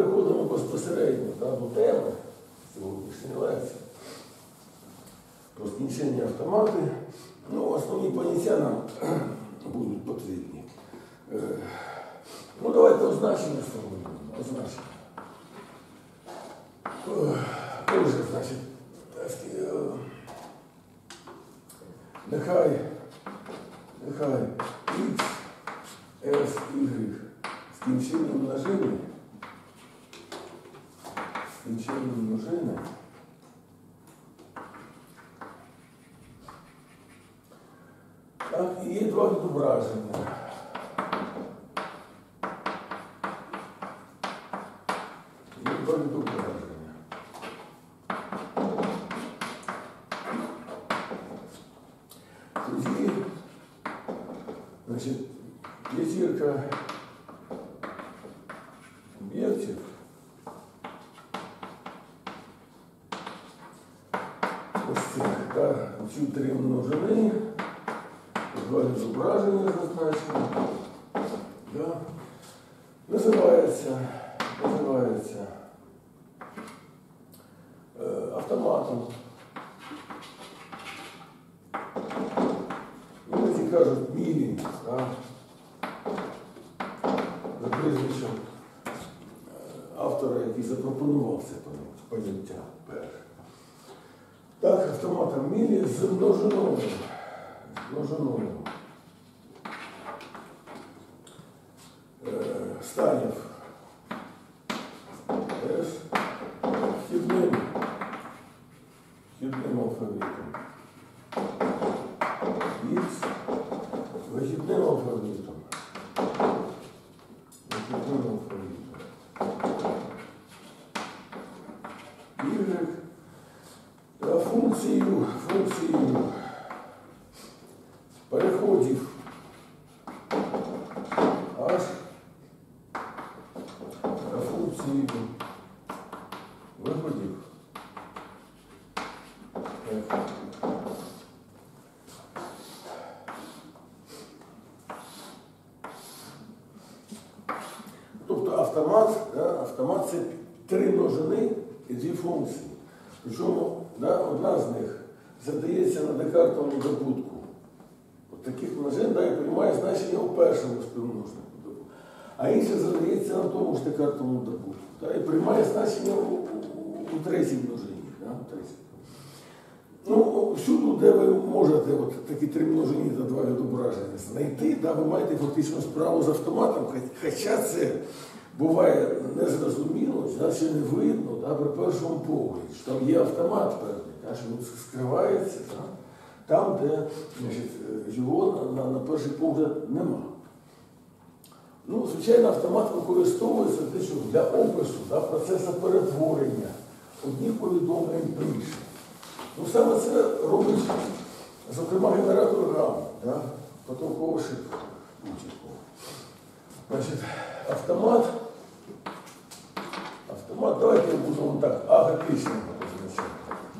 переходимо безпосередньо до теми сьогоднішньої лекції. Про скінчення автомати. Ну, основні поняття нам будуть потрібні. Ну, давайте означення сформулюємо. Означення. Отже, значить, нехай X, S, Y скінчені множини, так, і є два відображення. Тоді, значить, п'ятірка об'єктів ось цих, так, ці три множини, два відображення зазначені, да, називається автоматом. Іноді кажуть мілі, за прізвищем автора, який запропонував це поняття перше. Так, автоматом мілі з множиною. Станів S вхідним алфавітом. X вихідним алфавітом. Y функцією переходів H функцією виходів F. Тобто автомат це три множини і дві функції. Причому одна з них задається на декартовому добутку. От таких множин і приймає значення у першому співмножнику. А інша задається на тому ж декартовому добутку. І приймає значення у третій множині. Ну, всюди, де ви можете такі три множині та два відображення знайти, ви маєте фактично справу з автоматом, хоча це буває незрозуміло, чи не видно при першому погляді, що там є автомат певний, що він скривається там, де його на перший погляд нема. Ну, звичайно, автомат використовується для опису процесу перетворення одних повідомлень в інші. Ну, саме це робить, зокрема, генератор гамма, потокового шифру будь-якого. Значить, автомат, давайте будемо так, агатичним позначати.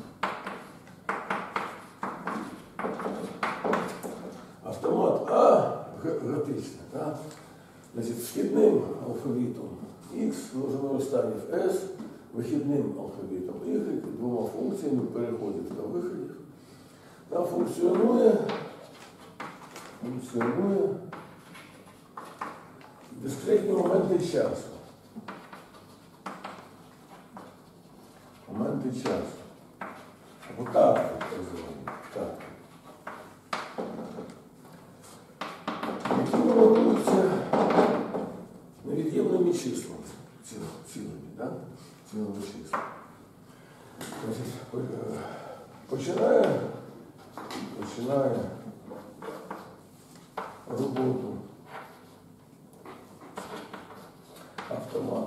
Автомат агатичний, значить, вхідним алфавітом X, множиною станів S, вихідним алфавітом Y, двома функціями переходів та виходів. Функціонує дискретні моменти часу. Або так називаємо. Які виробляються невід'ємними числами. Цілими числами. Починає роботу автомат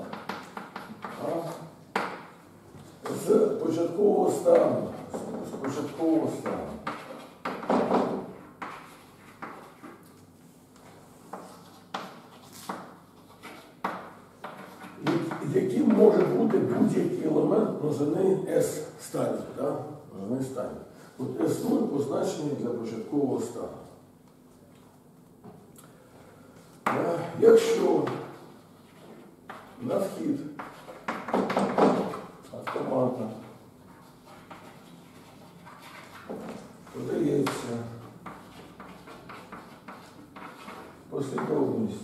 з початкового стану. Яким може бути будь-який елемент множини S станів. От S0 позначений для початкового стану. Якщо на вхід автомата подається послідовність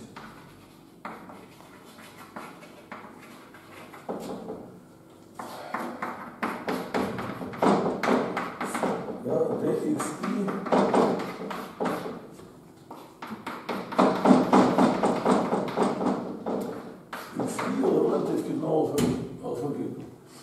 DXI елементи вхідного алфавіту.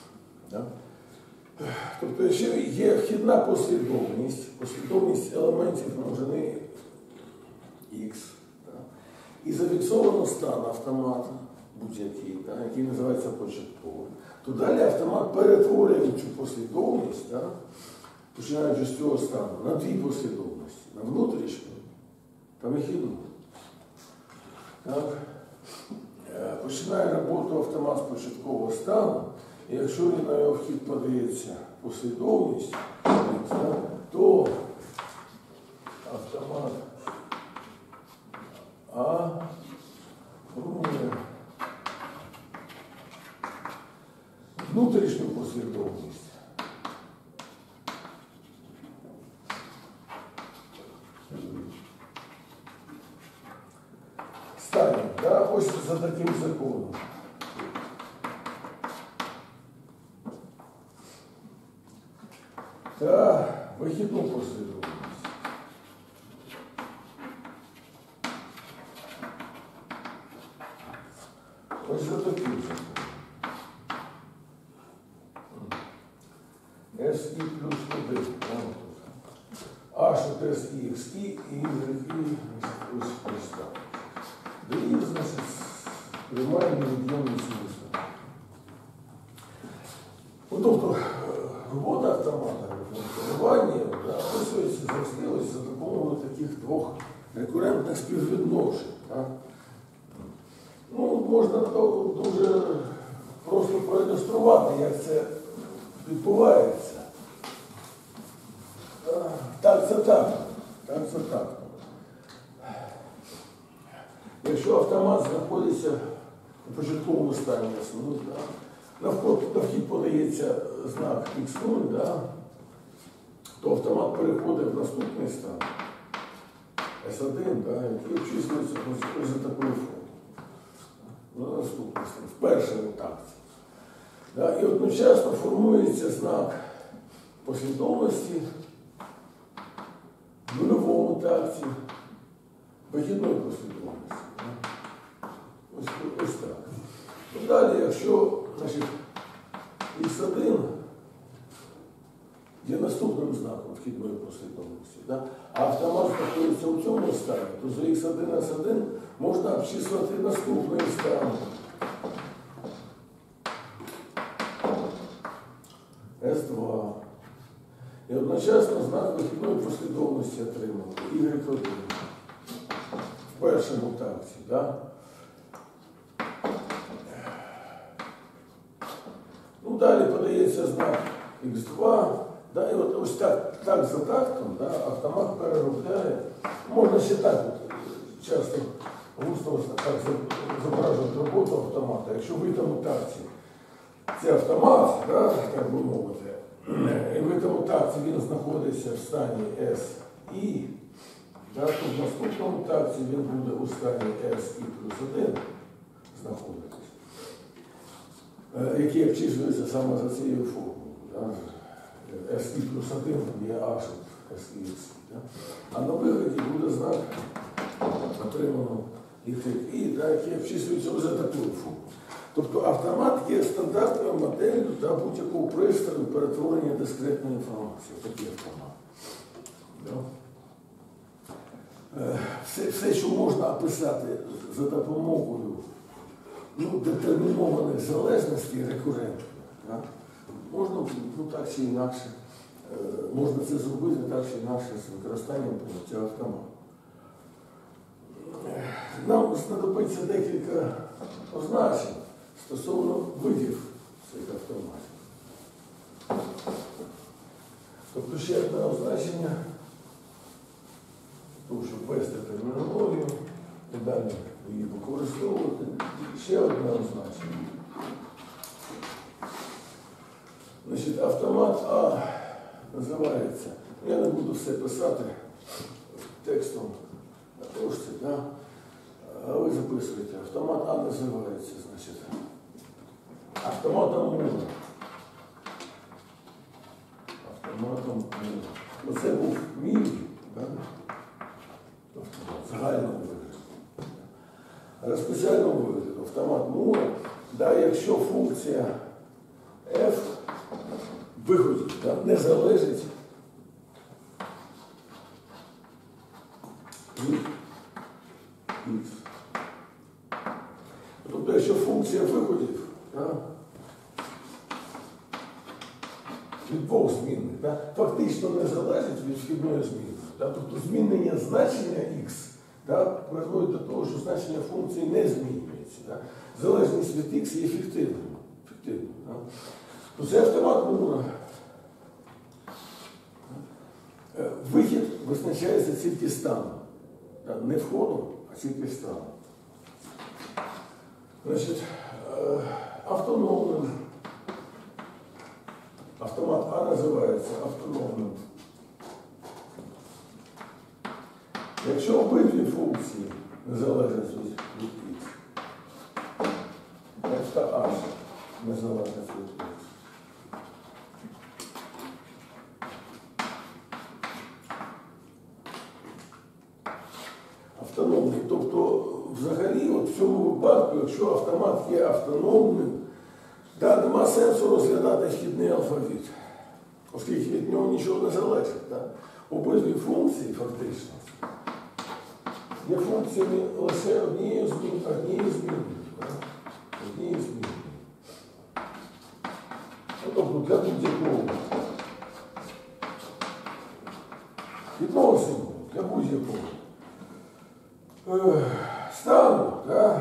Тобто, якщо є вхідна послідовність елементів множини X, і зафіксовано стан автомата, будь-який, який називається початковим, то далі автомат перетворює цю послідовність, починаючи з цього стану, на дві послідовності, на внутрішню та вихідну. Починає роботу автомат з початкового стану, і якщо на його вхід подається послідовність, то автомат А формує внутрішню послідовність. Стані, ось за таким законом. Та вихідну послідовність. Ось за таким законом. SI плюс 1. H от SI, XI і YI ось так. Дає, значить, приймає невід'ємний смисл. Тобто, робота автомата, функціонування описується завжди за допомогою таких двох рекурентних співвідношень. Можна дуже просто проілюструвати, як це відбувається. Так, це так. Якщо автомат знаходиться у початковому стані S0, на вхід подається знак X0, то автомат переходить в наступний стан S1, який обчислюється ось за такою формою. На наступний стан, в першому такті. І одночасно формується знак послідовності в нульовому такті вихідної послідовності. Ось так. Далі, якщо X1 є наступним знаком вхідної послідовності, а автомат знаходиться у цьому стані, то за X1, S1 можна обчислювати наступний стан S2. І одночасно знак вихідної послідовності отримав Y1 в першому такті. Далі подається знак X2, і от ось так за тактом автомат переробляє. Можна ще так часто густо так зображувати роботу автомата. Якщо в ітому такті це автомат, так би мовити, і в ітому такті він знаходиться в стані SI, то в наступному такті він буде у стані SI плюс 1 знаходитись, який обчислюється саме за цією формулою. SI плюс 1 є H от SI. А на виході буде знак отримано XI, який обчислюється за такою формулою. Тобто автомат є стандартною моделлю будь-якого пристрою перетворення дискретної інформації. Такий автомат. Все, що можна описати за допомогою детермінованих залежностей рекурентних, можна так чи інакше, можна це зробити так чи інакше з використанням поняття автомату. Нам знадобиться декілька означень стосовно видів цих автоматів. Тобто ще одне означення, тому щоб ввести термінологію і далі її використовувати. Ще одне означення. автомат А називається, я не буду все писати текстом на трошці, да? А ви записуєте, автомат А називається, значить, автоматом Мура. Автоматом Мура. Оце був мій, да? Загального вигляду. А спеціального вигляду автомат Мура, да, якщо функція f виходить, да, не залежить від x. Тобто, якщо функція виходів, да, від двох змінних, да, фактично не залежить від вхідної зміни. Да, тобто змінення значення x, да, призводить до того, що значення функції не змінюється. Да. Залежність від x є фіктивною. Да. То це автомат Мура. Вихід визначається тільки станом. Да, не входом, а тільки станом. Значить, автономним. Автомат А називається автономним. Якщо обидві функції не залежать від x, f та h не залежать від x, автономний, тобто взагалі от в цьому випадку, якщо автомат є автономним, да, нема сенсу розглядати вхідний алфавіт, оскільки від нього нічого не залежить. Да. Обидві функції фактично є функціями лише однієї зміни. Да. Однієї зміни. Тобто для будь-якого відносину, для будь-якого стану, да,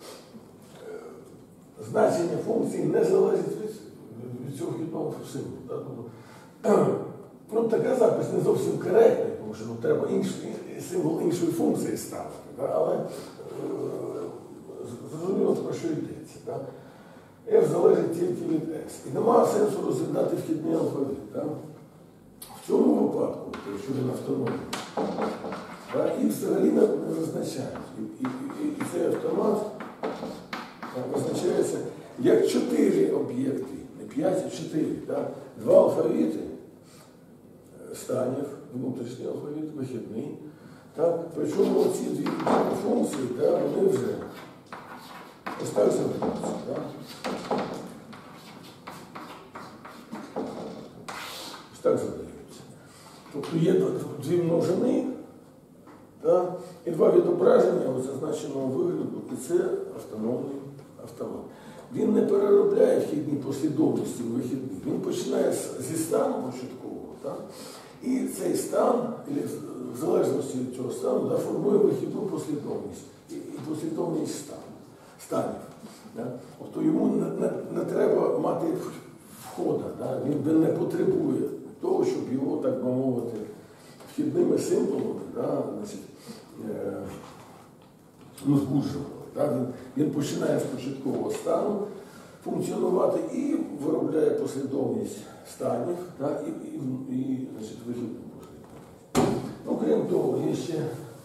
значення функції не залежить від цього вхідного символу. Да? Ну, така запис не зовсім коректний, тому що треба символ іншої функції ставити. Да? Але зрозуміло, про що йдеться. Да? F залежить тільки від S. І немає сенсу розглядати вхідний алфавіт. Да? В цьому випадку, якщо він автономний, да, і взагалі не визначають. І цей автомат визначається як 4 об'єкти, не 5, а 4. Да? 2 алфавіти станів, внутрішній алфавіт, вихідний. Так? Причому ці дві функції, да, вони вже ось так задаються. Да? Ось так задаються. Тобто є дві множини, да? І 2 відображення у зазначеного вигляду, і це автономний автомат. Він не переробляє вхідні послідовності в вихідні. Він починає зі стану початкового, так? І цей стан, в залежності від цього стану, да, формує вихідну послідовність і послідовність станів. Да? Тобто йому не треба мати входа, да? Він не потребує того, щоб його, так би мовити, вхідними символами, да, значить, збуджували. Да? Він починає з початкового стану функціонувати і виробляє послідовність станів, да? і значить, вихідну послідовність. Ну, крім того, є ще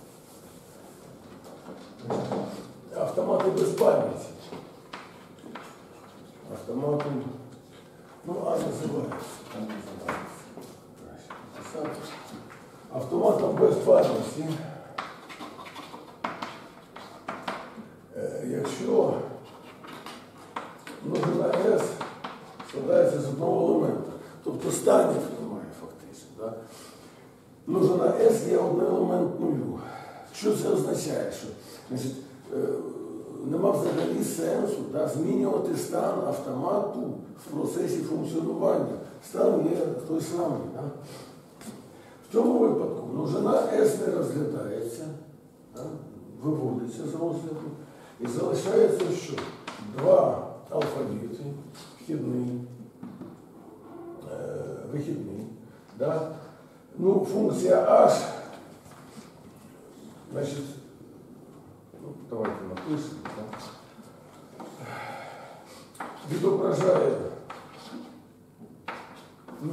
автомати без пам'яті. Автомати, ну, а називається. Автоматом без пам'яті, якщо множина S складається з одного елемента, тобто станів немає фактично. Да? Множина S є одноелементною. Що це означає? Що, значить, нема взагалі сенсу, да, змінювати стан автомату в процесі функціонування. Стан є той самий. Да? В цьому випадку множина S не розглядається, да, виводиться з розгляду і залишається що? 2 алфавіти, вхідний, вихідний. Да? Ну, функція H, значить, ну, давайте напишемо, да? Відображає Ну,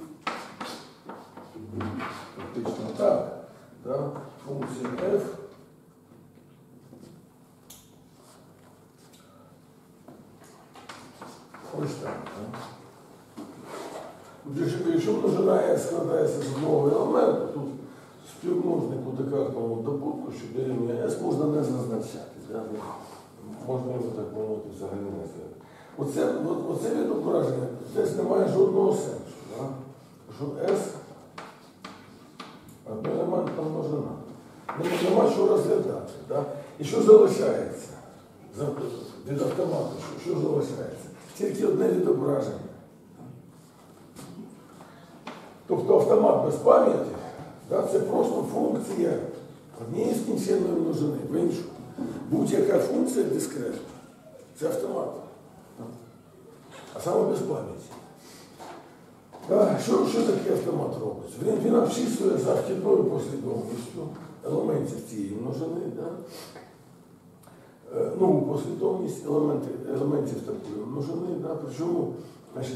фактично так. Да? Функція f ось так. Да? Якщо множина f складається з одного елементу, тут співмножник у декартовому добутку, що дорівнює s, можна не зазначати. Да? Можна його так мовити взагалі не знати. Оце відображення, десь немає жодного сенсу. Да? Що s одноелементна множина. Нема що розглядати. Да? І що залишається? Від автомату, що залишається? Тільки одне відображення. Тобто автомат без пам'яті, да, це просто функція однієї скінченної множини в іншу. Будь-яка функція дискретна. Це автомат. А саме без пам'яті. Да, що таке автомат робить? Він обчислює за вхідною послідовністю елементів цієї множини. Да? Нову послідовність елементів такої множини. Да? Причому, значить,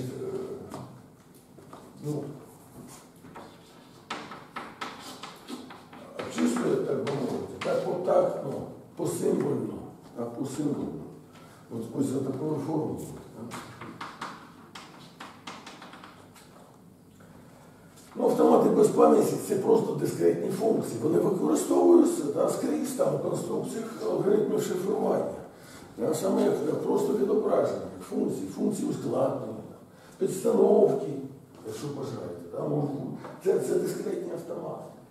обчислює, так би мовити, так потактно, посимвольно, посимвольно. Ось за такою формулою. Автомати без пам'яті – це просто дискретні функції. Вони використовуються скрізь там у конструкціях алгоритмів шифрування. Саме як просто відображення, як функції ускладнення, підстановки, якщо бажаєте. Це дискретні автомати.